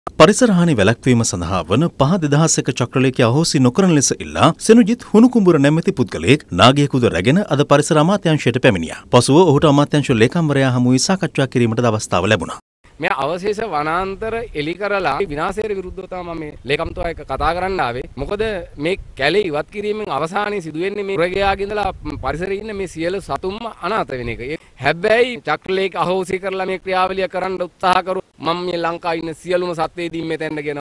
පරිසර හානි වැළැක්වීම සඳහා වන 5/2001 චක්‍රලේඛය අහෝසි නොකරන ලෙස ඉල්ලා සෙනුජිත් හුණුකුඹුර නැමැති පුද්ගලයෙක් නාගයෙකුද රැගෙන අද පරිසර අමාත්‍යාංශයට පැමිණියා. පසුව ඔහුට අමාත්‍යාංශ ලේකම්වරයා හමුවේ සාකච්ඡා කිරීමට අවස්ථාව ලැබුණා. මේ අවශේෂ වනාන්තර එලි කරලා විනාශයට විරුද්ධව තමයි මම මේ ලේකම්තුමා එක්ක කතා කරන්න ආවේ. මොකද මේ කැලේ ඉවත් කිරීමෙන් අවසානයේ සිදුවෙන්නේ මේ පුරගයාගේ ඉඳලා පරිසරයේ ඉන්න මේ සියලු සතුන්ම අනාථ වෙන එක. හැබැයි චක්‍රලේඛ අහෝසි කරලා මේ ක්‍රියාවලිය කරන්න උත්සාහ කරු මම මේ ලංකාවේ ඉන්න සියලුම සත්ත්වයන් මෙතෙන්ද ගෙන